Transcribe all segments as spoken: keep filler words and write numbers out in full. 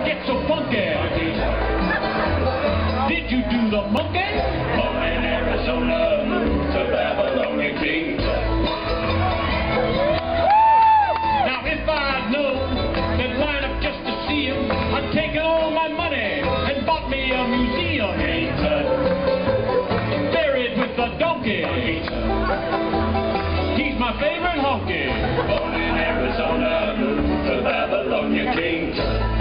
get so funky? Did you do the monkey? Born in Arizona, moved to Babylonia, King Tut. Now if I'd known that line up just to see him, I'd taken all my money and bought me a museum. King Tut. Buried with the donkey. King Tut. He's my favorite honky. Born in Arizona, moved to Babylonia, King Tut.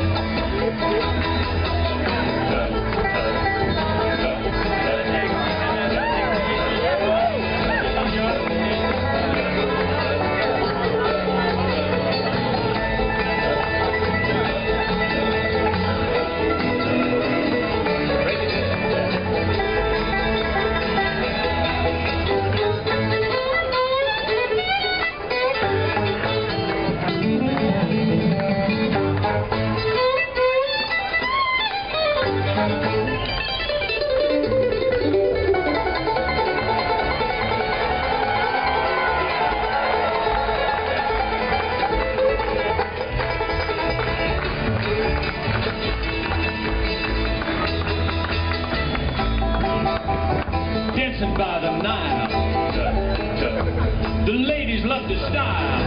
Dancing by the Nile, the ladies love the style,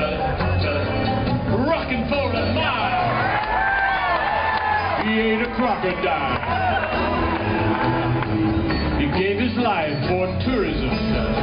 rocking for a mile. He ain't a crocodile. He gave his life for tourism.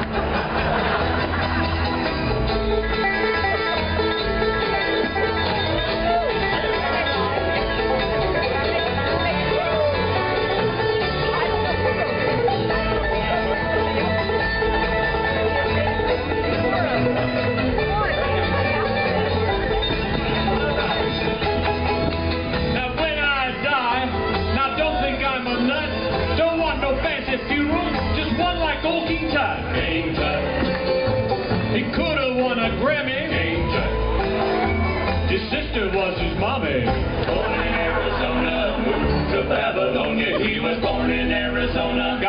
King Tut. King Tut. He could have won a Grammy. King Tut. His sister was his mommy. Born in Arizona, moved to Babylonia. He was born in Arizona.